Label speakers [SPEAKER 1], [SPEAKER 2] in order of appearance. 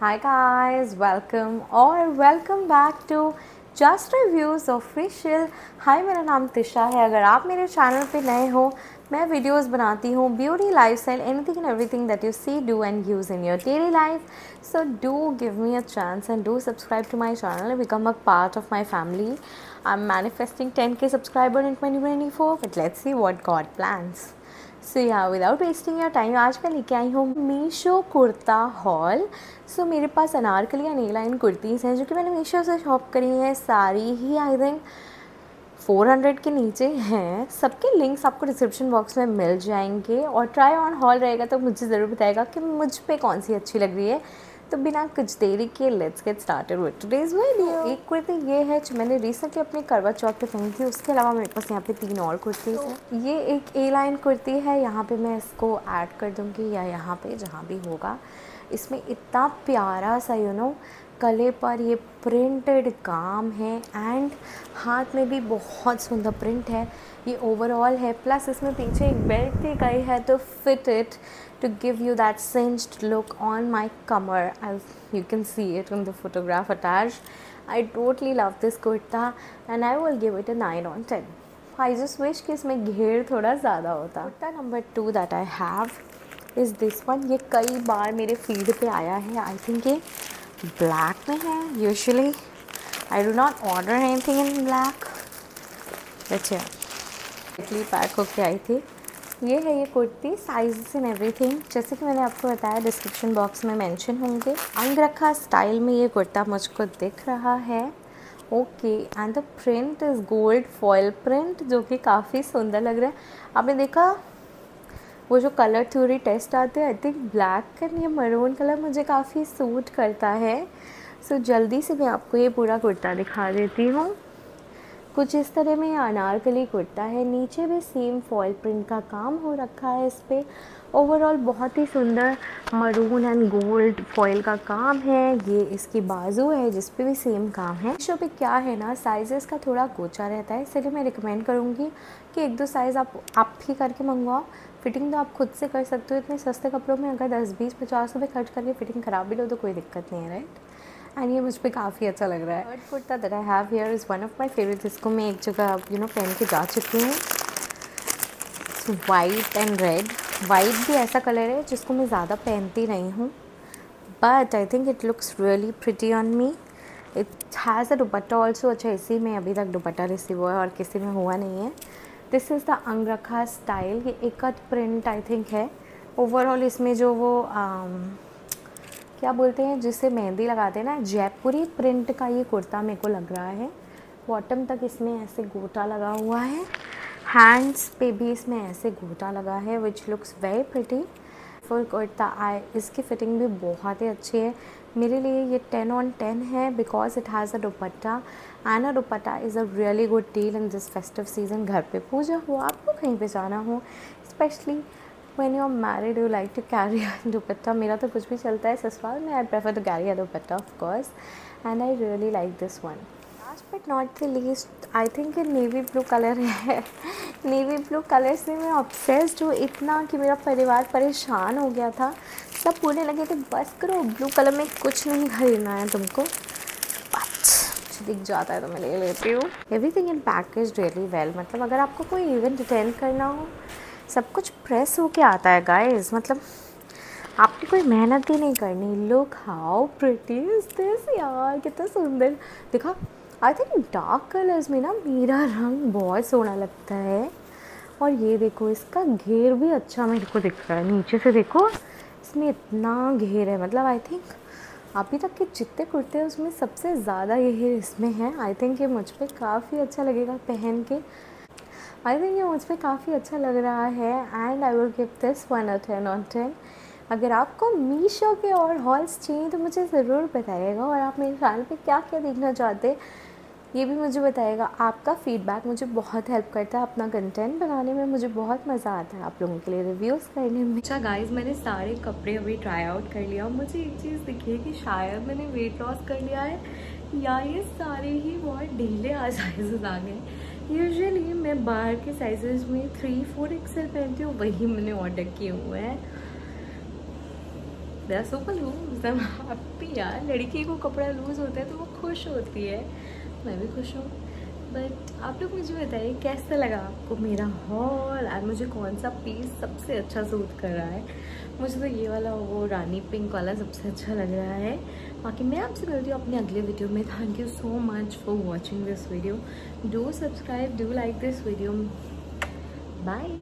[SPEAKER 1] Hi guys, welcome back to Just Reviews Official। हाय, मेरा नाम तिशा है। अगर आप मेरे चैनल पे नए हो, मैं वीडियोस बनाती हूँ beauty, lifestyle, anything and everything that you see, do and use in your daily life. So do give me a chance and do subscribe to my channel and become a part of my family. I'm manifesting 10K subscriber in 2024, but let's see what God plans. So yeah without wasting your time, आज मैं लेके आई हूँ Meesho kurta hall. सो मेरे पास अनारकली या नी line kurtis हैं जो कि मैंने मीशो से शॉप करी हैं। सारी ही आई थिंक 400 के नीचे हैं। सबके लिंक्स आपको डिस्क्रिप्शन बॉक्स में मिल जाएंगे और ट्राई ऑन हॉल रहेगा तो मुझे ज़रूर बताएगा कि मुझ पे कौन सी अच्छी लग रही है। तो बिना कुछ देरी के let's get started with today's video. एक कुर्ती ये है जो मैंने रिसेंटली अपने करवा चौथ पे पहनी थी। उसके अलावा मेरे पास यहाँ पे 3 और कुर्तीज़ हैं। ये एक ए लाइन कुर्ती है, यहाँ पे मैं इसको ऐड कर दूँगी या यहाँ पे जहाँ भी होगा। इसमें इतना प्यारा सा गले पर ये प्रिंटेड काम है एंड हाथ में भी बहुत सुंदर प्रिंट है। ये ओवरऑल है, प्लस इसमें पीछे एक बेल्ट भी गई है तो fit it to give you that cinched look on my kamar, as you can see it in the photograph attached. I totally love this kurta and I will give it a 9 on 10. I just wish कि इसमें घेर थोड़ा ज़्यादा होता। Kurta number 2 that I have is this one. ये कई बार मेरे feed पे आया है। आई थिंक ये ब्लैक में है। Usually I do not order anything in black. अच्छा, पैक होके आई थी। ये है ये कुर्ती, साइज़ एंड एवरीथिंग जैसे कि मैंने आपको बताया डिस्क्रिप्शन बॉक्स में मेंशन होंगे। अंगरखा स्टाइल में ये कुर्ता मुझको दिख रहा है। Okay, and the print is gold foil print जो कि काफ़ी सुंदर लग रहा है। आपने देखा वो जो कलर थ्योरी टेस्ट आते हैं, आई थिंक ब्लैक एंड ये मरून कलर मुझे काफ़ी सूट करता है। सो जल्दी से मैं आपको ये पूरा कुर्ता दिखा देती हूँ। कुछ इस तरह में अनारकली कुर्ता है, नीचे भी सेम फॉयल प्रिंट का काम हो रखा है इस पर। ओवरऑल बहुत ही सुंदर मरून एंड गोल्ड फॉयल का काम है। ये इसकी बाजू है जिस पे भी सेम काम है। मीशो पे क्या है ना, साइज़ेस का थोड़ा गोचा रहता है, इसलिए मैं रिकमेंड करूँगी कि 1-2 साइज़ आप ही करके मंगवाओ। फिटिंग तो आप खुद से कर सकते हो। इतने सस्ते कपड़ों में अगर 10, 20, 50 रुपये खर्च करके फिटिंग ख़राब भी लो तो कोई दिक्कत नहीं है, राइट। एंड ये मुझ पर काफ़ी अच्छा लग रहा है। Third kurta that I have here is one of my favourite. इसको मैं एक जगह पहन के जा चुकी हूँ। White and red. वाइट भी ऐसा कलर है जिसको मैं ज़्यादा पहनती नहीं हूँ, but I think it looks really pretty on me. It has a dupatta also. अच्छा, इसी में अभी तक दुपट्टा रिसीव हुआ है और किसी में हुआ नहीं है। This is the angrakha style. ये एकत प्रिंट आई थिंक है। ओवरऑल इसमें जो वो क्या बोलते हैं जिसे मेहंदी लगाते हैं ना, जयपुरी प्रिंट का ये कुर्ता मेरे को लग रहा है। बॉटम तक इसमें ऐसे गोटा लगा हुआ है, हैंड्स पे भी इसमें ऐसे गोटा लगा है, which looks very pretty. Full kurta इसकी फिटिंग भी बहुत ही अच्छी है। मेरे लिए ये 10 on 10 है because it has a dupatta and a dupatta is a really good deal in this festive season. घर पे पूजा हो, आपको कहीं पे जाना हो, specially when you're married you like to carry a dupatta. मेरा तो कुछ भी चलता है ससुराल में। I prefer to carry a dupatta of course and I really like this one. Last but not the least, I think ये नेवी ब्लू कलर है। नेवी ब्लू कलर से मैं ऑब्सेस्ड हूँ इतना कि मेरा परिवार परेशान हो गया था। सब बोलने लगे थे बस करो, ब्लू कलर में कुछ नहीं खरीदना है तुमको, बट दिख जाता है तो मैं ले लेती हूँ। Everything in package really well. मतलब अगर आपको कोई इवेंट अटेंड करना हो, सब कुछ प्रेस होके आता है गाइस। मतलब आपने कोई मेहनत ही नहीं करनी। Look how pretty is this यार, कितना सुंदर। देखा, आई थिंक डार्क कलर्स में ना मेरा रंग बहुत सोना लगता है। और ये देखो, इसका घेर भी अच्छा मेरे को दिख रहा है। नीचे से देखो, इसमें इतना घेर है। मतलब आई थिंक अभी तक के जितने कुर्ते हैं उसमें सबसे ज़्यादा घेर इसमें है। आई थिंक ये मुझ पर काफ़ी अच्छा लगेगा पहन के। आई थिंक ये मुझ पर काफ़ी अच्छा लग रहा है and I will give this 1 a 10 on 10। अगर आपको मीशो के और हॉल्स चाहिए तो मुझे ज़रूर बताइएगा, और आप मेरे चैनल पे क्या क्या देखना चाहते हैं ये भी मुझे बताइएगा। आपका फीडबैक मुझे बहुत हेल्प करता है अपना कंटेंट बनाने में। मुझे बहुत मज़ा आता है आप लोगों के लिए रिव्यूज़ करने में। अच्छा गाइस, मैंने सारे कपड़े अभी ट्राई आउट कर लिया और मुझे एक चीज़ दिखी है कि शायद मैंने वेट लॉस कर लिया है या ये सारे ही बहुत ढीले साइज़ आ गए। यूजुअली मैं बाहर के साइजेस में 3-4 XL पहनती हूँ, वही मैंने ऑर्डर किए हुए हैं। They're so cool, I'm happy। यार, लड़की को कपड़ा लूज़ होता है तो वो खुश होती है, मैं भी खुश हूँ। बट आप लोग मुझे बताइए कैसा लगा आपको मेरा हॉल और मुझे कौन सा पीस सबसे अच्छा सूट कर रहा है। मुझे तो ये वाला वो रानी पिंक वाला सबसे अच्छा लग रहा है। बाकी मैं आपसे मिलती हूँ अपने अगले वीडियो में। Thank you so much for watching this video. Do subscribe, do like this video. Bye.